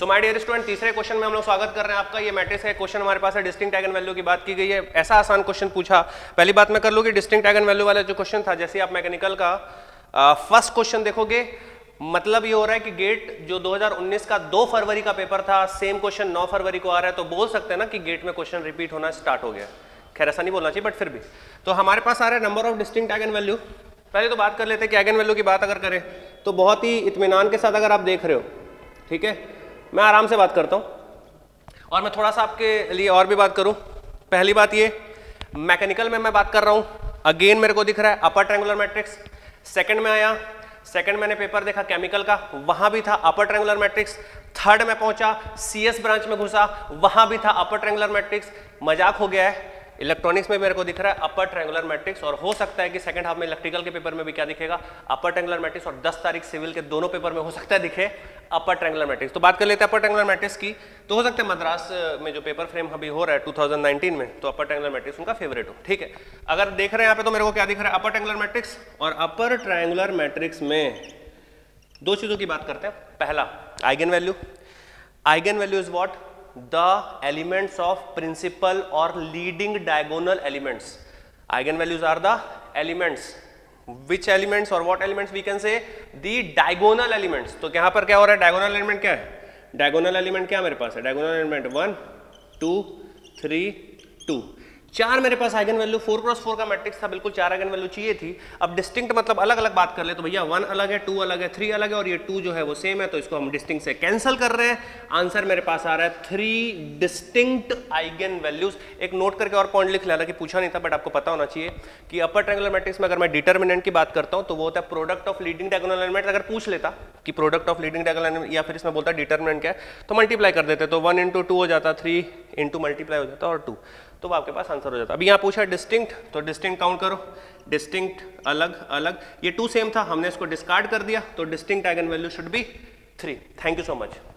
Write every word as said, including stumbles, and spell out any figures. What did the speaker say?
My dear student, तीसरे question में हम लोग स्वागत कर रहे हैं आपका। ये मैट्रिक्स का क्वेश्चन हमारे पास है, डिस्टिंक्ट आइगन वैल्यू की बात की गई है। ऐसा आसान क्वेश्चन पूछा, पहली बात मैं कर लूँ कि डिस्टिंक्ट आइगन वैल्यू वाला जो क्वेश्चन था, जैसे आप मैकेनिकल का फर्स्ट क्वेश्चन देखोगे, मतलब ये हो रहा है कि गेट जो दो हज़ार उन्नीस का दो फरवरी का पेपर था, सेम क्वेश्चन नौ फरवरी को आ रहा है, तो बोल सकते हैं ना कि गेट में क्वेश्चन रिपीट होना स्टार्ट हो गया। खैर ऐसा नहीं बोलना चाहिए, बट फिर भी तो हमारे पास आ रहा है number of distinct eigen value. पहले तो बात कर लेते हैं कि आइगन वैल्यू की बात अगर करें तो बहुत ही इत्मीनान के साथ अगर आप देख रहे हो, ठीक है, मैं आराम से बात करता हूं और मैं थोड़ा सा आपके लिए और भी बात करूं। पहली बात ये, मैकेनिकल में मैं बात कर रहा हूं, अगेन मेरे को दिख रहा है अपर ट्रायंगुलर मैट्रिक्स। सेकंड में आया, सेकंड मैंने पेपर देखा केमिकल का, वहां भी था अपर ट्रायंगुलर मैट्रिक्स। थर्ड में पहुंचा, सीएस ब्रांच में घुसा, वहां भी था अपर ट्रायंगुलर मैट्रिक्स। मजाक हो गया है, इलेक्ट्रॉनिक्स में मेरे को दिख रहा है अपर ट्रायंगुलर मैट्रिक्स, और हो सकता है कि सेकंड हाफ में इलेक्ट्रिकल के पेपर में भी क्या दिखेगा, अपर ट्रायंगुलर मैट्रिक्स, और दस तारीख सिविल के दोनों पेपर में हो सकता है दिखे अपर ट्रायंगुलर मैट्रिक्स। तो बात कर लेते हैं अपर ट्रायंगुलर मैट्रिक्स की। तो हो सकता है मद्रास में जो पेपर फ्रेम अभी हो रहा है दो हज़ार उन्नीस में, तो अपर ट्रायंगुलर मैट्रिक्स उनका फेवरेट हो, ठीक है। अगर देख रहे हैं यहाँ पे तो मेरे को क्या दिख रहा है, अपर ट्रायंगुलर मैट्रिक्स। और अपर ट्रायंगुलर मैट्रिक्स में दो चीजों की बात करते हैं। पहला, eigen value. Eigen value is what? The elements of principal or leading diagonal elements. Eigenvalues are the elements. Which elements or what elements we can say? The diagonal elements. तो यहाँ पर क्या हो रहा है, diagonal element क्या है? Diagonal element क्या मेरे पास है? Diagonal element one, two, three, two. चार मेरे पास eigen value, four cross four का मैट्रिक्स था, बिल्कुल चार आइगन वैल्यू चाहिए थी। अब डिस्टिंक्ट मतलब अलग अलग बात कर ले तो भैया वन अलग है, टू अलग है, थ्री अलग है, और ये टू जो है वो सेम है, तो इसको हम डिस्टिंक्ट से कैंसिल कर रहे हैं। आंसर मेरे पास आ रहा है थ्री डिस्टिंक्ट आइगन वैल्यूज। एक नोट करके और पॉइंट लिख लेना कि पूछा नहीं था बट आपको पता होना चाहिए कि अपर ट्रायंगुलर मैट्रिक्स में अगर मैं डिटर्मिनेंट की बात करता हूं तो वो होता है product of leading diagonal element. अगर पूछ लेता कि product of leading diagonal element या फिर इसमें बोलता डिटर्मिनेंट क्या है, तो मल्टीप्लाई कर देते, तो वन इंटू टू हो जाता, थ्री इंटू मल्टीप्लाई हो जाता और टू, तो आपके पास आंसर हो जाता। अभी यहाँ पूछा डिस्टिंक्ट, तो डिस्टिंक्ट काउंट करो, डिस्टिंक्ट अलग अलग, ये टू सेम था, हमने इसको डिस्कार्ड कर दिया, तो distinct eigen value should be three. Thank you so much.